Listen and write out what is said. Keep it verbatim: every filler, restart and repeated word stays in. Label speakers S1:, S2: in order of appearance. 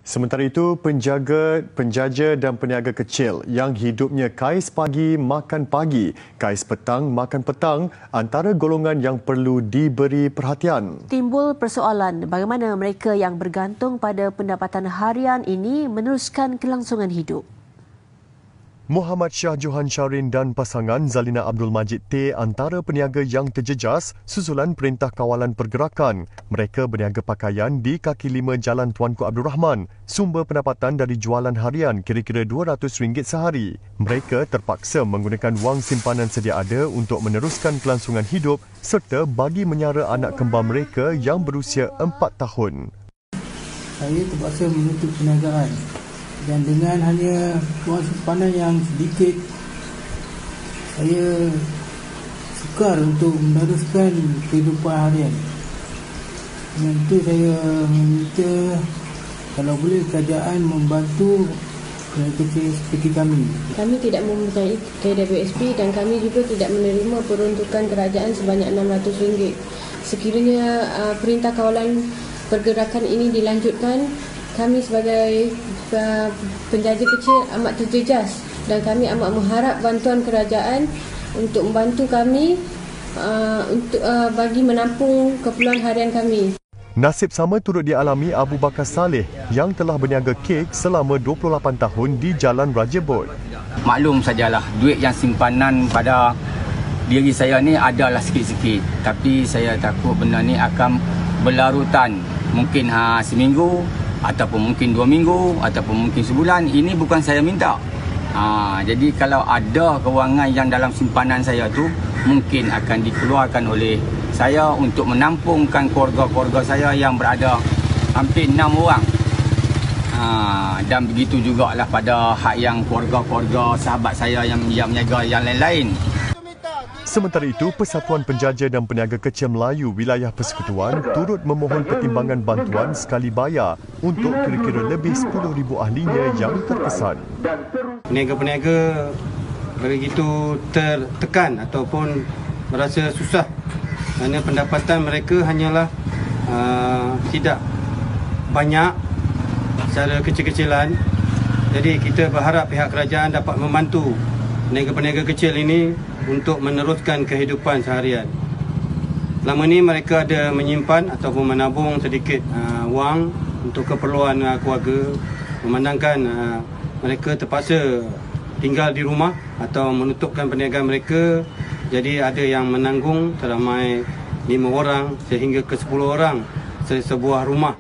S1: Sementara itu, penjaga, penjaja dan peniaga kecil yang hidupnya kais pagi makan pagi, kais petang makan petang antara golongan yang perlu diberi perhatian.
S2: Timbul persoalan bagaimana mereka yang bergantung pada pendapatan harian ini meneruskan kelangsungan hidup.
S1: Muhammad Shah Johan Sharin dan pasangan Zalina Abdul Majid T antara peniaga yang terjejas susulan Perintah Kawalan Pergerakan. Mereka berniaga pakaian di kaki lima Jalan Tuanku Abdul Rahman. Sumber pendapatan dari jualan harian kira-kira dua ratus ringgit sehari. Mereka terpaksa menggunakan wang simpanan sedia ada untuk meneruskan kelangsungan hidup serta bagi menyara anak kembar mereka yang berusia empat tahun.
S3: Saya terpaksa menutup perniagaan. Dan dengan hanya wang simpanan yang sedikit, saya sukar untuk meneruskan kehidupan harian. Dengan itu saya meminta kalau boleh kerajaan membantu peniaga kecil seperti kami.
S4: Kami tidak mempunyai K W S P dan kami juga tidak menerima peruntukan kerajaan sebanyak enam ratus ringgit. Sekiranya uh, Perintah Kawalan Pergerakan ini dilanjutkan, kami sebagai uh, penjaja kecil amat terjejas dan kami amat mengharap bantuan kerajaan untuk membantu kami uh, untuk uh, bagi menampung keperluan harian kami.
S1: Nasib sama turut dialami Abu Bakar Saleh yang telah berniaga kek selama dua puluh lapan tahun di Jalan Raja Bot.
S5: Maklum sajalah, duit yang simpanan pada diri saya ni adalah sikit-sikit, tapi saya takut benda ni akan berlarutan, mungkin ha, seminggu ataupun mungkin dua minggu ataupun mungkin sebulan. Ini bukan saya minta. Ha, jadi kalau ada kewangan yang dalam simpanan saya tu mungkin akan dikeluarkan oleh saya untuk menampungkan keluarga-keluarga saya yang berada hampir enam orang. Ha, dan begitu jugalah pada hak yang keluarga-keluarga sahabat saya yang yang menjaga yang lain-lain.
S1: Sementara itu, Persatuan Penjaja dan Peniaga Kecil Melayu Wilayah Persekutuan turut memohon pertimbangan bantuan sekali bayar untuk kira-kira lebih sepuluh ribu ahlinya yang terkesan.
S3: Peniaga-peniaga begitu tertekan ataupun merasa susah kerana pendapatan mereka hanyalah uh, tidak banyak secara kecil-kecilan. Jadi kita berharap pihak kerajaan dapat membantu peniaga-peniaga kecil ini untuk meneruskan kehidupan seharian. Selama ini mereka ada menyimpan ataupun menabung sedikit uh, wang untuk keperluan uh, keluarga. Memandangkan uh, mereka terpaksa tinggal di rumah atau menutupkan perniagaan mereka, jadi ada yang menanggung teramai lima orang sehingga ke sepuluh orang sebuah rumah.